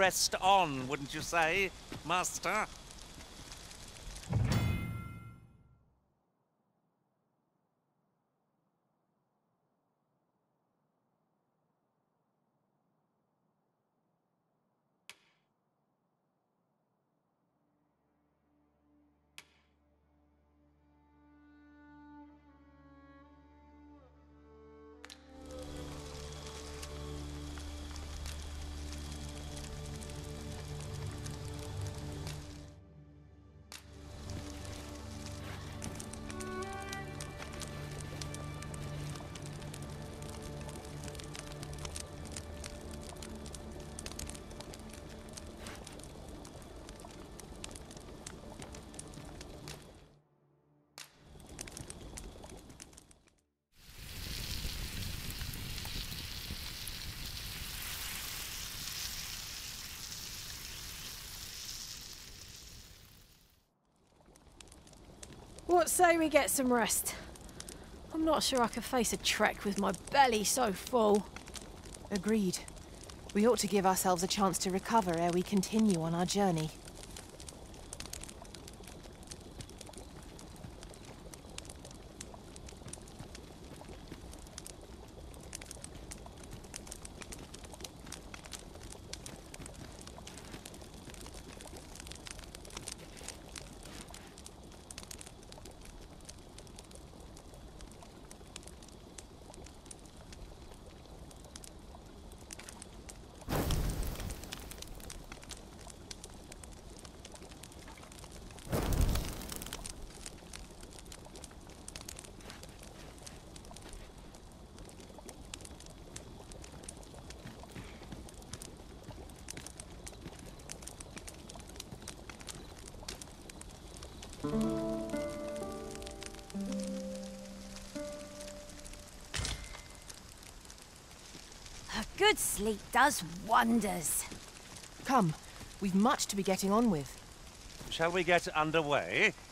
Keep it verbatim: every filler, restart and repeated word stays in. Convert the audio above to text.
pressed on, wouldn't you say, Master? What say we get some rest? I'm not sure I can face a trek with my belly so full. Agreed. We ought to give ourselves a chance to recover ere we continue on our journey. A good sleep does wonders. Come, we've much to be getting on with. Shall we get underway?